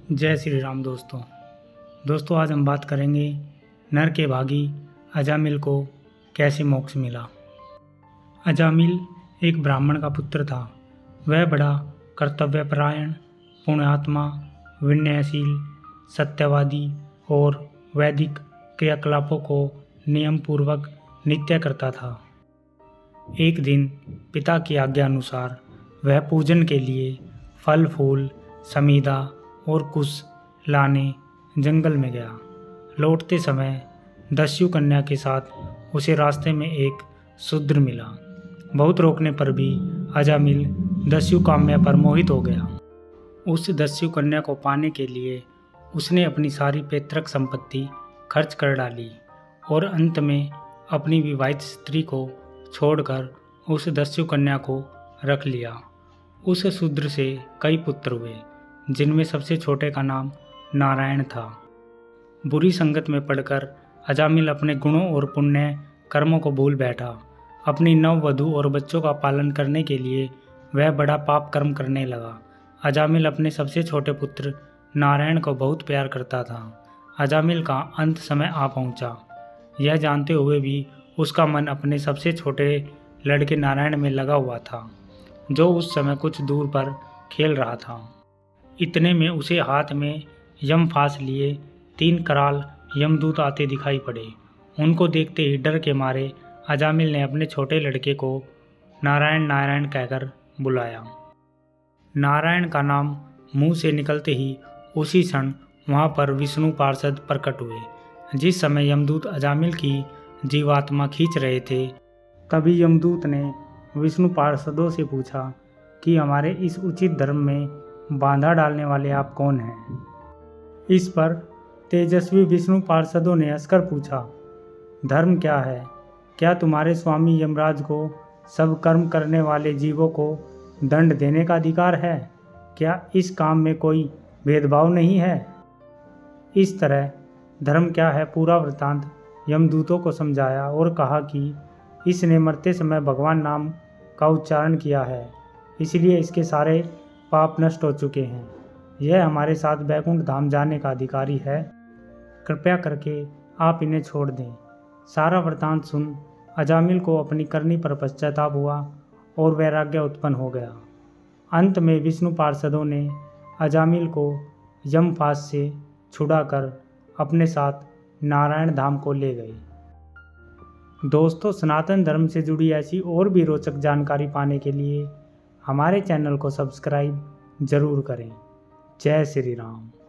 जय श्री राम दोस्तों आज हम बात करेंगे नर के भागी अजामिल को कैसे मोक्ष मिला। अजामिल एक ब्राह्मण का पुत्र था। वह बड़ा कर्तव्यपरायण, पुण्यात्मा, विनयशील, सत्यवादी और वैदिक क्रियाकलापों को नियम पूर्वक नित्य करता था। एक दिन पिता की आज्ञा अनुसार वह पूजन के लिए फल फूल, समीदा और कुश लाने जंगल में गया। लौटते समय दस्यु कन्या के साथ उसे रास्ते में एक शूद्र मिला। बहुत रोकने पर भी अजामिल दस्यु काम्या पर मोहित हो गया। उस दस्यु कन्या को पाने के लिए उसने अपनी सारी पैतृक संपत्ति खर्च कर डाली और अंत में अपनी विवाहित स्त्री को छोड़कर उस दस्यु कन्या को रख लिया। उस शूद्र से कई पुत्र हुए, जिनमें सबसे छोटे का नाम नारायण था। बुरी संगत में पड़कर अजामिल अपने गुणों और पुण्य कर्मों को भूल बैठा। अपनी नववधू और बच्चों का पालन करने के लिए वह बड़ा पाप कर्म करने लगा। अजामिल अपने सबसे छोटे पुत्र नारायण को बहुत प्यार करता था। अजामिल का अंत समय आ पहुंचा। यह जानते हुए भी उसका मन अपने सबसे छोटे लड़के नारायण में लगा हुआ था, जो उस समय कुछ दूर पर खेल रहा था। इतने में उसे हाथ में यम फांस लिए 3 कराल यमदूत आते दिखाई पड़े। उनको देखते ही डर के मारे अजामिल ने अपने छोटे लड़के को नारायण नारायण कहकर बुलाया। नारायण का नाम मुंह से निकलते ही उसी क्षण वहां पर विष्णु पार्षद प्रकट हुए। जिस समय यमदूत अजामिल की जीवात्मा खींच रहे थे, तभी यमदूत ने विष्णु पार्षदों से पूछा कि हमारे इस उचित धर्म में बाधा डालने वाले आप कौन हैं। इस पर तेजस्वी विष्णु पार्षदों ने हंसकर पूछा, धर्म क्या है? क्या तुम्हारे स्वामी यमराज को सब कर्म करने वाले जीवों को दंड देने का अधिकार है? क्या इस काम में कोई भेदभाव नहीं है? इस तरह धर्म क्या है पूरा वृतांत यमदूतों को समझाया और कहा कि इसने मरते समय भगवान नाम का उच्चारण किया है, इसलिए इसके सारे पाप नष्ट हो चुके हैं। यह हमारे साथ बैकुंठ धाम जाने का अधिकारी है। कृपया करके आप इन्हें छोड़ दें। सारा वृतांत सुन अजामिल को अपनी करनी पर पश्चाताप हुआ और वैराग्य उत्पन्न हो गया। अंत में विष्णु पार्षदों ने अजामिल को यमफास से छुड़ाकर अपने साथ नारायण धाम को ले गए। दोस्तों, सनातन धर्म से जुड़ी ऐसी और भी रोचक जानकारी पाने के लिए हमारे चैनल को सब्सक्राइब जरूर करें। जय श्री राम।